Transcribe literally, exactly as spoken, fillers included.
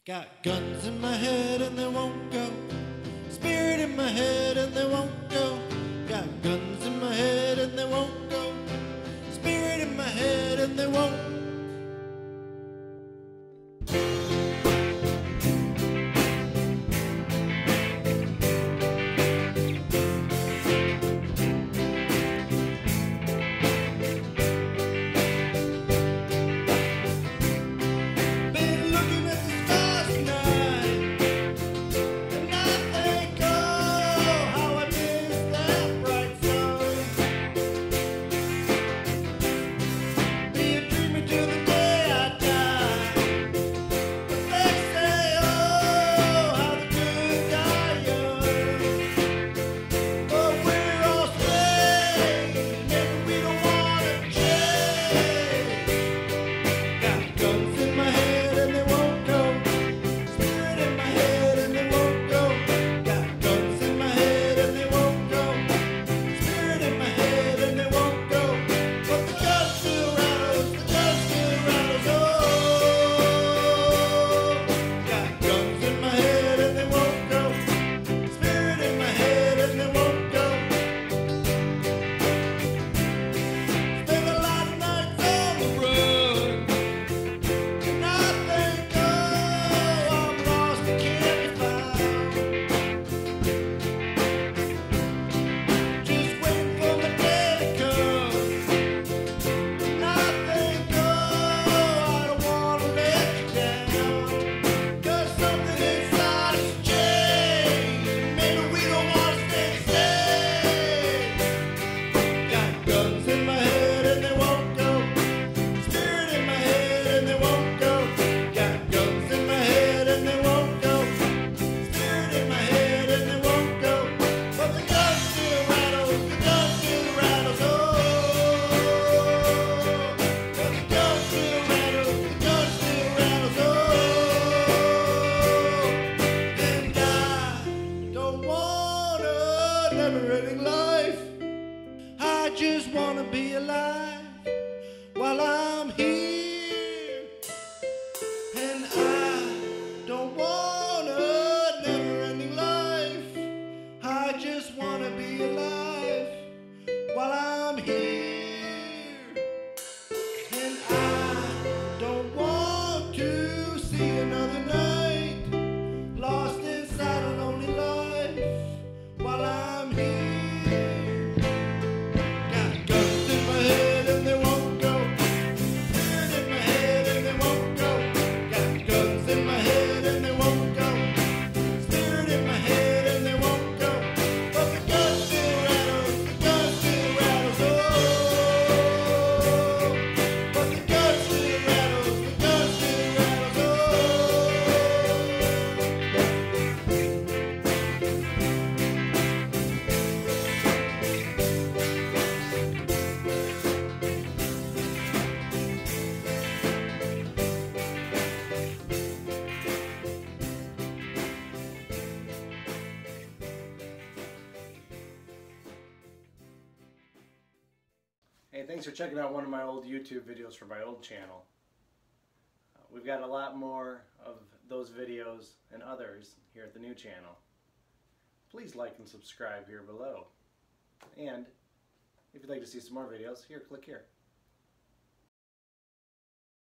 Got guns in my head and they won't go. Spirit in my head and they won't go. Got guns in my head and they won't go. Spirit in my head and they won't. I just wanna be alive while I'm here, and I don't want a never-ending life. I just wanna be alive while I'm here, and I don't want to see another night lost inside a lonely life while I'm here. Hey, thanks for checking out one of my old YouTube videos from my old channel. Uh, we've got a lot more of those videos and others here at the new channel. Please like and subscribe here below. And if you'd like to see some more videos, here, click here.